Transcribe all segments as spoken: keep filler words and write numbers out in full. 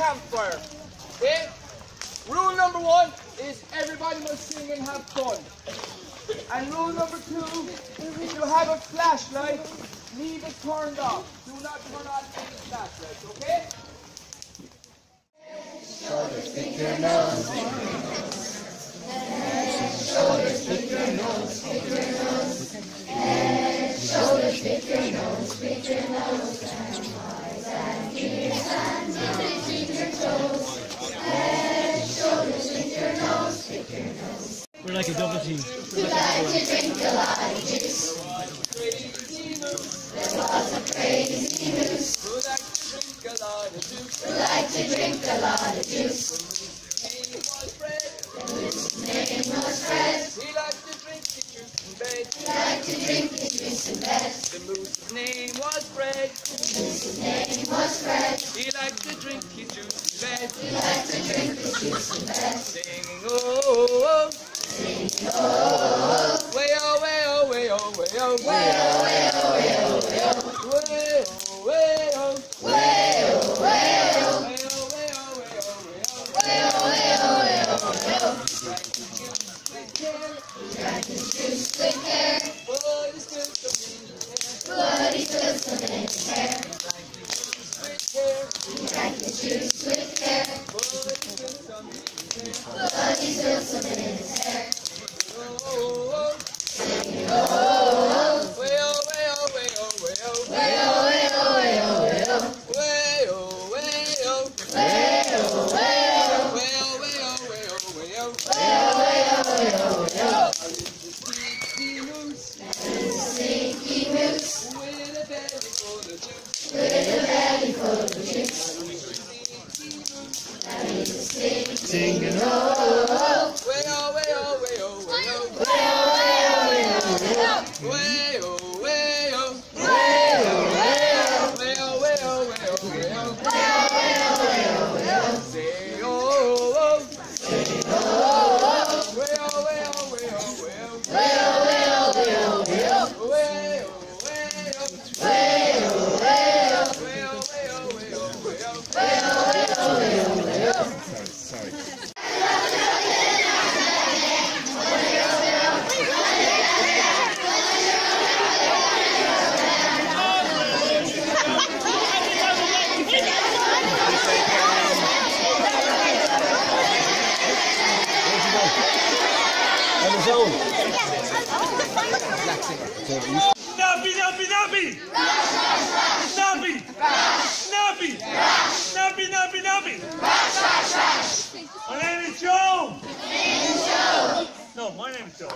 campfire. Okay? Rule number one is everybody must sing and have fun. And rule number two, if you have a flashlight, leave it turned off. Do not turn on any flashlights, okay? Shoulders, pick your nose. Head, shoulders, pick your nose, pick your nose. Head, shoulders, pick your nose, pick your nose. And eyes and ears and between your toes. Head, shoulders, pick your nose, pick your nose. We're like a double team. We like to drink a lot of juice. There was a crazy moose. Who likes to drink a lot of juice? Who like to drink a lot of juice. His name was Fred. The moose's name was Fred. He liked to drink his juice in bed. He liked to drink his juice in bed. The moose's name was Fred. The moose's name was Fred. He liked to drink his juice in bed. He liked to drink his juice in bed. Singing oh, oh, oh. Singing oh, oh, Way oh, way oh, way oh, way oh, oh. Way oh, way oh, way oh, way oh. way oh, way oh. Way oh, way oh. Way oh, way oh, way oh, Way oh, way oh, way oh, way oh. He drank his juice with care, but he spilled some in his hair. But he spilled some in his hair. He drank his juice with care, He drank his juice with care. but he spilled some in his hair. But he spilled some in his hair. Oh, oh, oh. Singing oh, oh, oh. Way oh, way oh, way oh, way oh. Way oh, way oh, way oh, way oh. Way oh, way oh. Way oh, way oh. Way oh, way oh, way oh, way oh. Way oh, way oh, way oh, way oh. Sneaky moose There's a sneaky moose with a belly full of juice. with a belly full of juice. That means a sneaky singing oh, oh, oh. Way oh, way oh, way oh, way oh. Way oh, way oh, way oh, way oh. Way oh, way oh. Way oh, way oh. Way oh, way oh, way oh, way oh. Way oh, way oh, way oh, way oh. Say oh, oh. Singing oh, oh, oh. Way oh, way oh, way oh, way oh. Way oh, way oh, way oh, way oh. Way oh, way oh. Way oh, way oh. Way oh, way oh, way oh, way oh. Way oh, way oh, way oh, way oh. Sorry, sorry. Snappy, nappy, nappy! Snappy! Snappy! Snappy, nappy, nappy! My name is Joe! No, my name is Joe.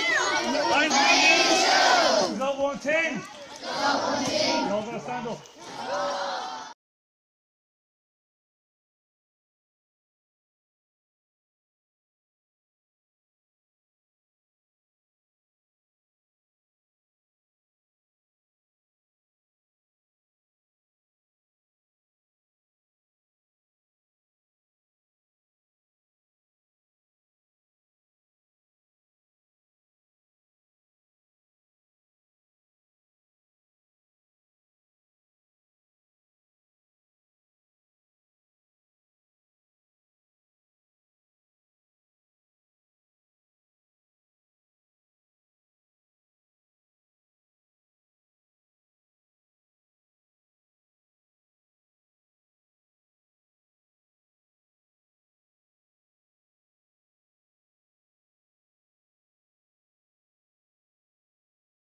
My name is Joe! You got one thing? You're all gonna stand up.